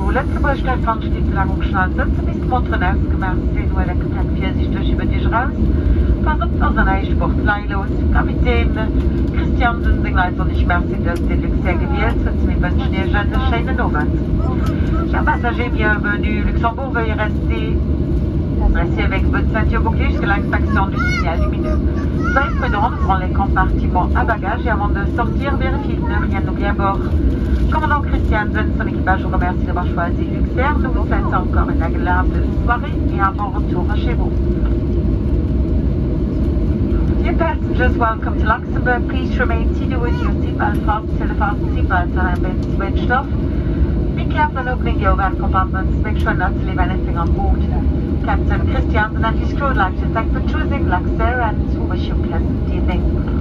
Lützeburg fand die Planung schnell sitzen, bis Montren ausgemacht sind, weil der Gepäck für sich durch über dich raus. Verrückt aus einer Sportlei los. Kapitän Christiansen sind also nicht mehr sind, dass die Luxe gewählt sind. Wir wünschen dir eine schöne Novent. Chers passagers, bienvenue. Luxembourg veuillez rester. Restez avec votre ceinture bouclée jusqu'à l'extinction du signal lumineux. Soyez prudents, nous prenons les compartiments à bagages et avant de sortir, vérifiez de ne rien oublier à bord. Commandant Christiansen, son équipage vous remercie d'avoir choisi Luxair. Nous vous souhaitons encore une agréable soirée et un bon retour chez vous. Dear passengers, welcome to Luxembourg. Please remain seated with your seatbelt fastened till the fasten seatbelts have been switched off. Be careful in opening the overhead compartments. Make sure not to leave anything on board. Captain Christiansen and his crew would like to thank for choosing Luxair and wish you a pleasant evening.